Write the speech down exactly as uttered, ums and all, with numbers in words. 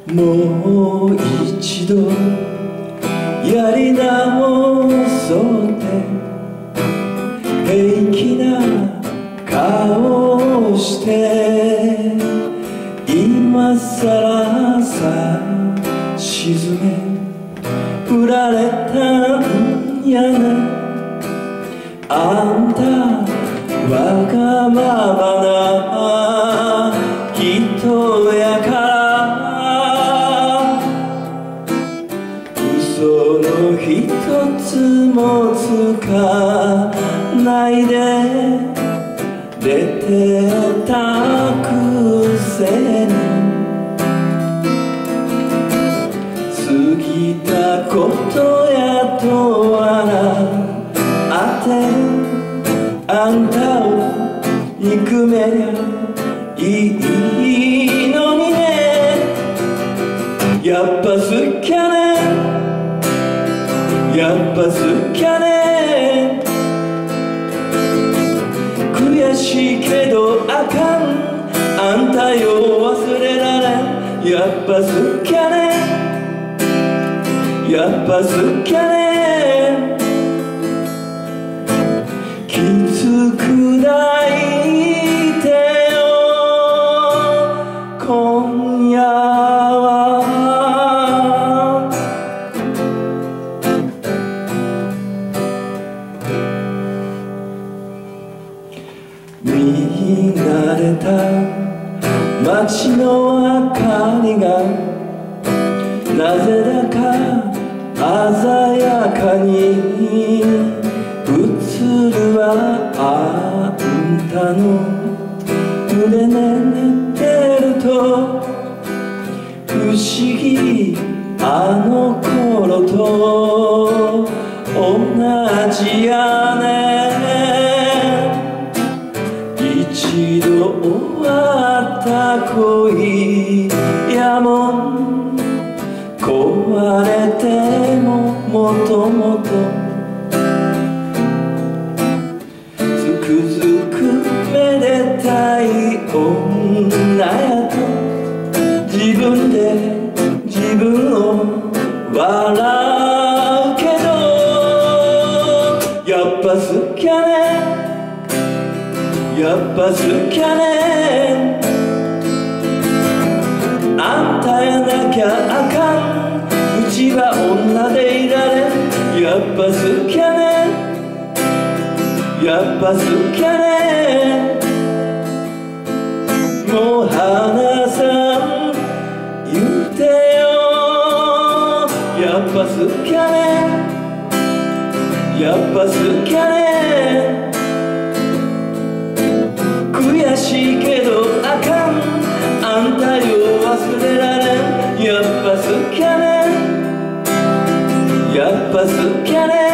もう一度やり直そうって平気な顔をして今さらさ沈め振られたんやなあんたわがままな人やから嘘の一つもつかないで出てたくせに過ぎたことやと笑ってあんたを憎めりゃいいのにねやっぱ好きやねやっぱ好きやね悔しいけどあかんあんたよ忘れられんやっぱ好きやねやっぱ好きやねきつく抱いてよ今夜は見慣れた街の明かりがなぜだか鮮やかに映るはあんたの胸で寝てると不思議あの頃と同じやね一度終わった恋やもん壊れてももともとつくづくめでたい女やと自分で自分を笑うけどやっぱ好きやねやっぱ好きやねあんたやなきゃあかんうちは女でいられんやっぱ好きやねやっぱ好きやねもう離さん言うてよやっぱ好きやねやっぱ好きやね悔しいけどあかんあんたよ忘れられんやっぱ好きやねやっぱ好きやね